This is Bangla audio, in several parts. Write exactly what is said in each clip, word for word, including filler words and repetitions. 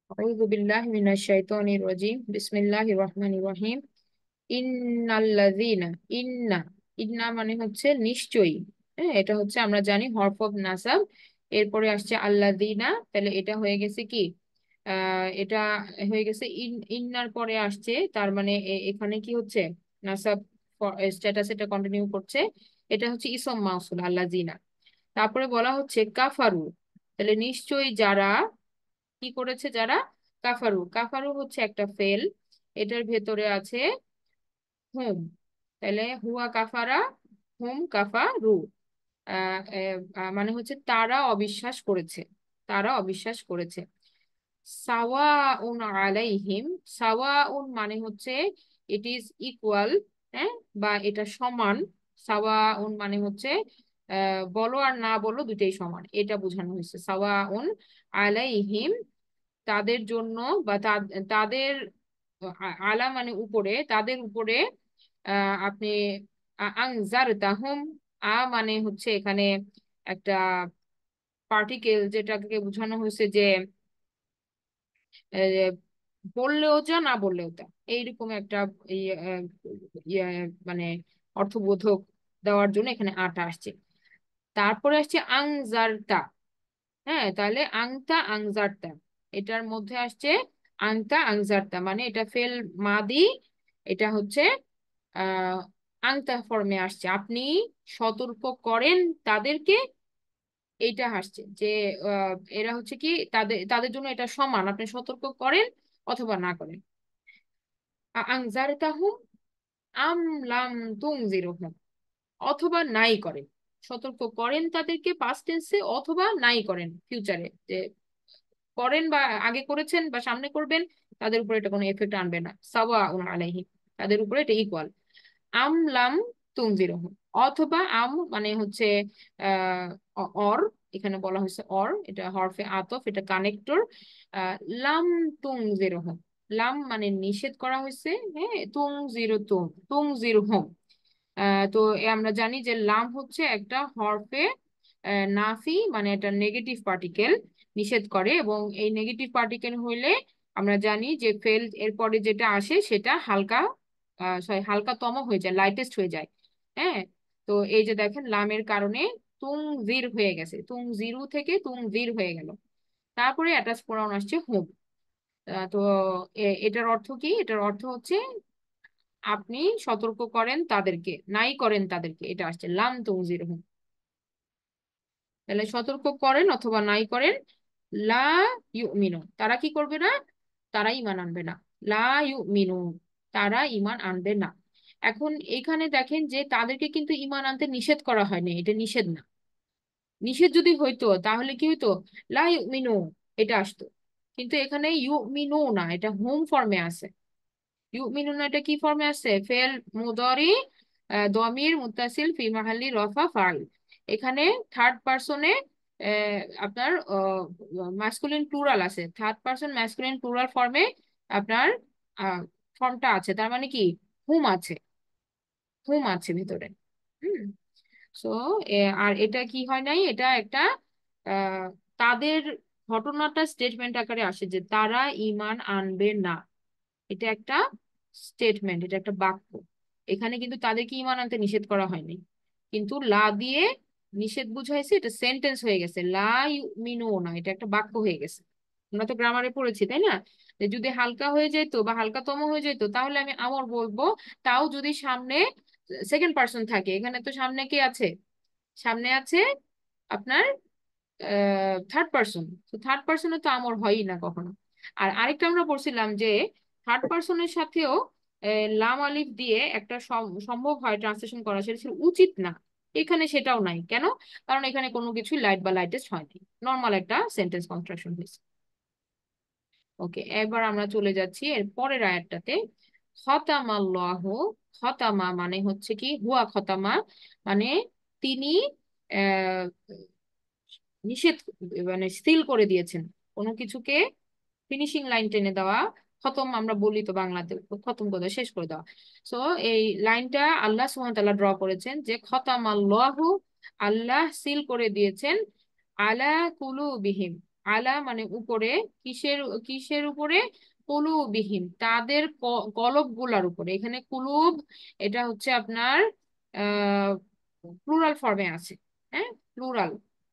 আউযু বিল্লাহি মিনাশ শাইতানির রাজিম বিসমিল্লাহির রহমানির রহিম। ইন্নাল্লাযীনা, ইন্না, ইন্না মানে হচ্ছে নিশ্চয়ই। হ্যাঁ, এটা হচ্ছে আমরা জানি হরফ অফ নাসাব। এরপরে আসছে আল্লাযীনা, তাহলে এটা হয়ে গেছে কি, আহ এটা হয়ে গেছে ইন, ইন্নার পরে আসছে, তার মানে এ- এখানে কি হচ্ছে, নাসাব স্ট্যাটাস এটা কন্টিনিউ করছে। এটা হচ্ছে ইসম মাউসুল আল্লাযীনা। তারপরে বলা হচ্ছে কাফারু, তাহলে নিশ্চয়ই যারা কি করেছে, যারা কাফারু। কাফারু হচ্ছে একটা ফেল, এটার ভেতরে আছে হুম, তাহলে হুয়া কাফারা, হুম কাফারু। আহ, আহ, আহ, মানে হচ্ছে তারা অবিশ্বাস করেছে, তারা অবিশ্বাস করেছে। সাওয়াউন আলাইহিম, সাওয়াউন মানে হচ্ছে ইট ইজ ইকুয়াল, হ্যাঁ, বা এটা সমান। সাওয়াউন মানে হচ্ছে আহ, বলো আর না বলো দুইটাই সমান, এটা বোঝানো হয়েছে সাওয়াউন আলাইহিম, তাদের জন্য, বা তা- তাদের, আ- আলা মানে উপরে, তাদের উপরে। আহ, আপনি আংজার তাহুম, আ মানে হচ্ছে এখানে একটা পার্টিকেল, যেটাকে বোঝানো হয়েছে যে আহ, বললেও যা না বললেও তা, এইরকম একটা ইয়ে, আহ, ইয়ে, মানে অর্থবোধক দেওয়ার জন্য এখানে আটা আসছে। তারপরে আসছে আংজারতা। হ্যাঁ, তাহলে আংতা আংজারতা, এটার মধ্যে আসছে আংতা আংজারতা, মানে এটা ফেল মাদি, এটা হচ্ছে আহ আংতা ফর্মে আসছে, আপনি সতর্ক করেন তাদেরকে। এইটা আসছে যে আহ, এরা হচ্ছে কি, তাদের তাদের জন্য এটা সমান, আপনি সতর্ক করেন অথবা না করেন। আংজারতাহুম আম লাম তুনজিরহুম, অথবা নাই করেন, সতর্ক করেন তাদেরকে পাস্ট টেন্সে, অথবা নাই করেন ফিউচারে, যে করেন বা আগে করেছেন বা সামনে করবেন, তাদের উপরে এটা কোনো এফেক্ট আনবে না। সাওয়া উন আলাইহি, তাদের উপরে এটা ইকুয়াল। আম লাম তুনজিরহুম, অথবা আম মানে হচ্ছে আহ অ- অর, এখানে বলা হয়েছে অর, এটা হরফে আতফ, এটা কানেক্টর। আহ লাম তুনজিরহুম, লাম মানে নিষেধ করা হয়েছে, হ্যাঁ, তুনজিরতুম তুনজিরহুম। আহ তো এ আমরা জানি যে লাম হচ্ছে একটা হরফে আহ, নাফি, মানে এটা নেগেটিভ পার্টিকেল, নিষেধ করে। এবং এই নেগেটিভ পার্টিকেল হইলে আমরা জানি যে ফেল এরপরে যেটা আসে সেটা হালকা, সরি হালকাতম হয়ে যায়, লাইটেস্ট হয়ে যায়। হ্যাঁ, তো এই যে দেখেন লামের কারণে তুং জির হয়ে গেছে, তুং জিরু থেকে তুং জির হয়ে গেল। তারপরে অ্যাটাচ প্রনাউন আসছে হুম। আহ, তো এ- এটার অর্থ কি, এটার অর্থ হচ্ছে আপনি সতর্ক করেন তাদেরকে, নাই করেন তাদেরকে, এটা আসছে লাম তুনজির হুম। তাহলে সতর্ক করেন অথবা নাই করেন। লা ইউমিনু, তারা কি করবে না, তারা ইমান আনবে না। লা ইউমিনু, তারা ইমান আনবে না। এখন এখানে দেখেন যে তাদেরকে কিন্তু ইমান আনতে নিষেধ করা হয়নি, এটা নিষেধ না। নিষেধ যদি হইতো তাহলে কি হইতো, লা ইউমিনু, এটা আসতো। কিন্তু এখানে ইউমিনু না, এটা হোম ফর্মে আছে। ইউমিনুনা এটা কি ফর্মে আছে, ফেল মুদরি, আহ, দমির মুত্তাসিল ফি মাহাল্লি রফা ফাইল। এখানে থার্ড পারসনে আপনার ম্যাসকুলিন প্লুরাল আছে, থার্ড পারসন ম্যাসকুলিন প্লুরাল ফর্মে আপনার ফর্মটা আছে, তার মানে কি হুম আছে, হুম আছে ভিতরে। হুম। সো আর এটা কি হয় নাই, এটা একটা আহ, তাদের ঘটনাটা স্টেটমেন্ট আকারে আসে যে তারা ঈমান আনবে না। এটা একটা স্টেটমেন্ট, এটা একটা বাক্য। এখানে কিন্তু তাদেরকে ঈমান আনতে নিষেধ করা হয়নি, কিন্তু লা দিয়ে নিষেধ বুঝাইছে, এটা সেন্টেন্স হয়ে গেছে। লা মিনো না, এটা একটা বাক্য হয়ে গেছে। আমরা তো গ্রামারে পড়েছি তাই না, যে যদি হালকা হয়ে যেত বা হালকাতম হয়ে যেত তাহলে আমি আমর বলবো, তাও যদি সামনে সেকেন্ড পার্সন থাকে। এখানে তো সামনে কে আছে, সামনে আছে আপনার থার্ড পার্সন, তো থার্ড পার্সনে তো আমর হয়ই না কখনো। আর আরেকটা আমরা পড়ছিলাম যে থার্ড পার্সনের সাথেও আহ, লাম আলিফ দিয়ে একটা সম- সম্ভব হয় ট্রান্সলেশন করা, সেটা ছিল উচিত না। এখানে সেটাও নাই, কেন, কারণ এখানে কোনো কিছু লাইট বা লাইটেস্ট হয়নি, নর্মাল একটা সেন্টেন্স কনস্ট্রাকশন হয়েছে। ওকে, এবার আমরা চলে যাচ্ছি এর পরের আয়াতটাতে। খতামাল্লাহু, খতামা মানে হচ্ছে কি, হুয়া খতামা মানে তিনি আহ নিষেধ, মানে সিল করে দিয়েছেন কোনো কিছুকে, ফিনিশিং লাইন টেনে দেওয়া। খতম আমরা বলি তো বাংলাতে, খতম করে শেষ করে দেওয়া। সো এই লাইনটা আল্লাহ সুবহানাহু ওয়া তাআলা ড্র করেছেন যে খতামাল্লাহু, আল্লাহ সিল করে দিয়েছেন, আলা কুলুবিহিম, আলা মানে উপরে, কিসের কিসের উপরে? কুলুবিহিম, তাদের কলব গুলার উপরে। এখানে কুলুব এটা হচ্ছে আপনার আহ প্লুরাল ফর্মে আছে। হ্যাঁ, প্লুরাল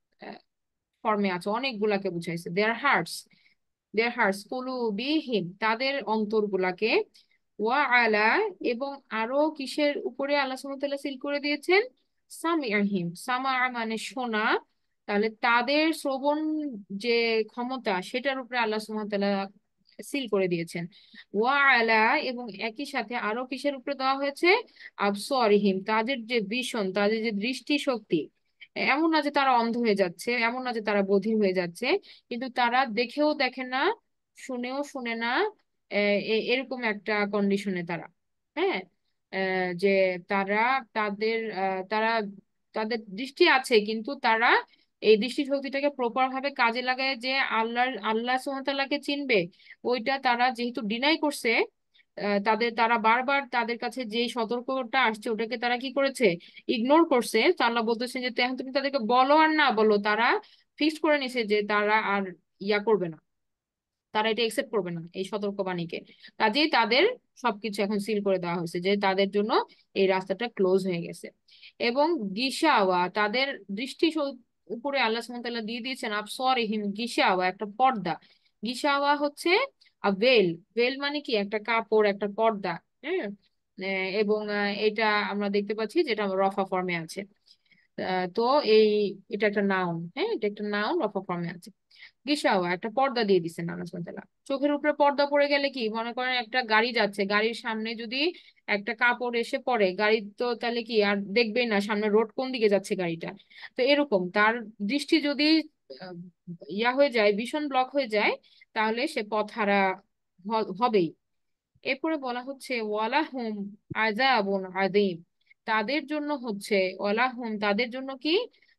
ফর্মে আছে, অনেকগুলাকে বুঝাইছে। দেয়ার হার্টস, দেয়ার হার্টস কুলুবিহিম, তাদের অন্তরগুলাকে। ওয়া আলা, এবং আরো কিসের উপরে আল্লাহ সুবহানাহু ওয়া তাআলা সিল করে দিয়েছেন? সামিআহিম, সামা মানে শোনা, তাহলে তাদের শ্রবণ যে ক্ষমতা সেটার উপরে আল্লাহ সুবহানাহু ওয়া তাআলা সিল করে দিয়েছেন। ওয়া আলা, এবং একই সাথে আরো কিসের উপরে দেওয়া হয়েছে? আবসারিহিম, তাদের যে ভিশন, তাদের যে দৃষ্টি শক্তি। এমন না যে তারা অন্ধ হয়ে যাচ্ছে, এমন না যে তারা বধির হয়ে যাচ্ছে, কিন্তু তারা দেখেও দেখে না, শুনেও শুনে না, আহ, এ- এরকম একটা কন্ডিশনে তারা। হ্যাঁ, আহ, যে তারা তাদের আহ, তারা তাদের দৃষ্টি আছে, কিন্তু তারা এই দৃষ্টি শক্তিটাকে প্রপার ভাবে কাজে লাগায় যে আল্লাহ আল্লাহ সুবহানাহু ওয়া তাআলাকে চিনবে, ওইটা তারা যেহেতু ডিনাই করছে। আহ, তাদের তারা বারবার তাদের কাছে যে সতর্কতা আসছে ওটাকে তারা কি করেছে? ইগনোর করছে। তো আল্লাহ বলতেছেন যে এখন তুমি তাদেরকে বলো আর না বলো, তারা ফিক্স করে নিছে যে তারা আর ইয়া করবে না, তারা এটা একসেপ্ট করবে না এই সতর্কবাণীকে। কাজেই তাদের সবকিছু এখন সিল করে দেওয়া হয়েছে, যে তাদের জন্য এই রাস্তাটা ক্লোজ হয়ে গেছে। এবং গিশাওয়া, তাদের দৃষ্টি স- উপরে আল্লাহ সুবহানাহু ওয়া তাআলা দিয়ে দিয়েছেন আবসারিহিম গিশাওয়া, একটা পর্দা। গিশাওয়া হচ্ছে ভেল। ভেল মানে কি? একটা কাপড়, একটা পর্দা। হ্যাঁ, আহ, এবং আহ, এটা আমরা দেখতে পাচ্ছি যেটা রফা ফর্মে আছে। আহ, তো এই এটা একটা নাউন। হ্যাঁ, এটা একটা নাউন, রফা ফর্মে আছে। গিসাওয়া, একটা পর্দা দিয়ে দিচ্ছেন আল্লাহ সুবহানাহু ওয়া তাআলা। চোখের উপরে পর্দা পড়ে গেলে কি মনে করেন, একটা গাড়ি যাচ্ছে, গাড়ির সামনে যদি একটা কাপড় এসে পড়ে, গাড়ি তো তাহলে কি আর দেখবেই না সামনে রোড কোন দিকে যাচ্ছে গাড়িটা। তো এরকম তার দৃষ্টি যদি আহ, ইয়া হয়ে যায়, ভীষণ ব্লক হয়ে যায়, তাহলে সে পথহারা হ- হবেই। এরপরে বলা হচ্ছে ওয়ালাহুম আযাবুন আযীম, তাদের জন্য হচ্ছে, ওয়ালাহুম তাদের জন্য কি?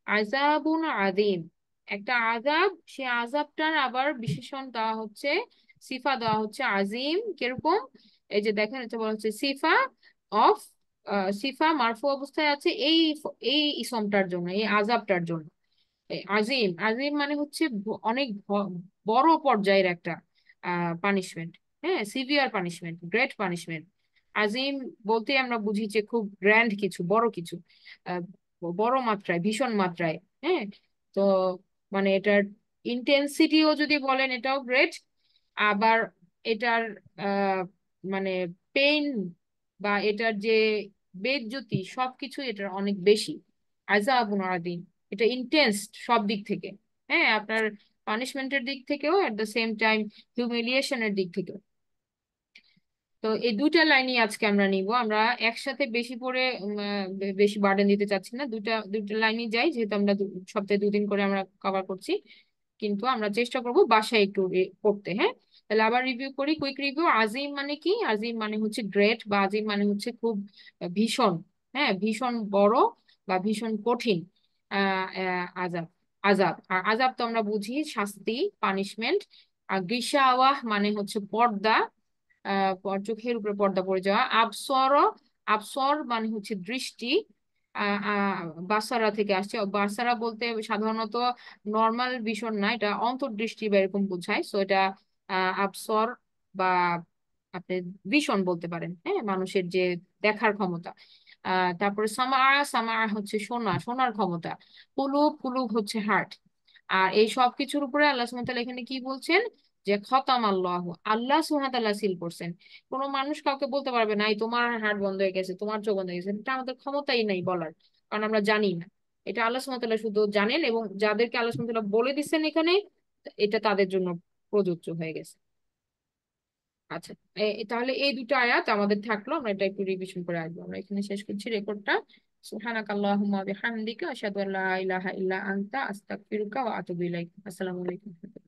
আযাবুন আযীম, একটা আযাব। সে আযাবটার আবার বিশেষণ দেওয়া হচ্ছে, সিফা দেওয়া হচ্ছে আজিম। কিরকম? এই যে দেখেন, এটা বলা হচ্ছে সিফা অফ, সিফা মারফু অবস্থায় আছে এই এই ইসমটার জন্য, এই আযাবটার জন্য। এই আজিম, আজিম মানে হচ্ছে ব- অনেক ভ- বড় পর্যায়ের একটা পানিশমেন্ট। হ্যাঁ, সিভিয়ার পানিশমেন্ট, গ্রেট পানিশমেন্ট। আজিম বলতে আমরা বুঝি যে খুব গ্র্যান্ড কিছু, বড় কিছু, আহ, বড় মাত্রায়, ভীষণ মাত্রায়। হ্যাঁ, তো মানে এটার ইন্টেন্সিটিও যদি বলেন এটাও গ্রেট। আবার এটার আহ, মানে পেইন বা এটার যে বেজ্জতি সবকিছু এটার অনেক বেশি। আযাবুন আযীম, এটা ইন্টেন্স সব দিক থেকে। হ্যাঁ, আপনার পানিশমেন্টের দিক থেকেও, এট দ্য সেম টাইম হিউমিলিয়েশনের দিক থেকেও। তো এই দুইটা লাইনই আজকে আমরা নিব। আমরা একসাথে বেশি পড়ে উম, আহ, বে- বেশি বার্ডেন দিতে চাচ্ছি না, দুইটা দুইটা লাইনই যাই, যেহেতু আমরা দু- সপ্তাহে দুদিন করে আমরা কভার করছি। কিন্তু আমরা চেষ্টা করব বাসায় একটু রে- পড়তে। হ্যাঁ, তাহলে আবার রিভিউ করি, কুইক রিভিউ। আজিম মানে কি? আজিম মানে হচ্ছে গ্রেট, বা আজিম মানে হচ্ছে খুব আহ, ভীষণ। হ্যাঁ, ভীষণ বড় বা ভীষণ কঠিন। আহ আহ, আজাব, আজাব। আর আজাব তো আমরা বুঝি শাস্তি, পানিশমেন্ট। আর গিশাওয়াহ মানে হচ্ছে পর্দা, আহ পর- চোখের উপরে পর্দা পড়ে যাওয়া। আবসর, আবসর মানে হচ্ছে দৃষ্টি। আহ আহ, বাসারা থেকে আসছে। বাসারা বলতে সাধারণত নর্মাল ভিশন না, এটা অন্তর্দৃষ্টি বা এরকম বোঝায়। সো এটা আহ, আবসর বা আপনি ভিশন বলতে পারেন। হ্যাঁ, মানুষের যে দেখার ক্ষমতা। আহ তারপরে সামা, সামা হচ্ছে শোনা, শোনার ক্ষমতা। কুলুব, কুলুব হচ্ছে হার্ট। আর এই সব কিছুর উপরে আল্লাহ সুবহানাহু ওয়া তাআলা এখানে কি বলছেন? যে খতাম আল্লাহ, আল্লাহ সুবহানাহু ওয়া তাআলা সিল করছেন। কোনো মানুষ কাউকে বলতে পারবে না এই তোমার হার্ট বন্ধ হয়ে গেছে, তোমার চোখ বন্ধ হয়ে গেছে, এটা আমাদের ক্ষমতাই নাই বলার, কারণ আমরা জানি না। এটা আল্লাহ সুবহানাহু ওয়া তাআলা শুধু জানেন, এবং যাদেরকে আল্লাহ সুবহানাহু ওয়া তাআলা বলে দিচ্ছেন এখানে, এটা তাদের জন্য প্রযোজ্য হয়ে গেছে। আচ্ছা, এ- এ- তাহলে এই দুটো আয়াত আমাদের থাকলো, আমরা এটা একটু রিভিশন করে আসবো। আমরা এখানে শেষ করছি রেকর্ডটা। সুবহানাক আল্লাহুম্মা বিহামদিকা আশহাদু আল্লা ইলাহা ইল্লা আনতা আস্তাগফিরুকা ওয়া আতুবু ইলাইক। আসসালামু আলাইকুম।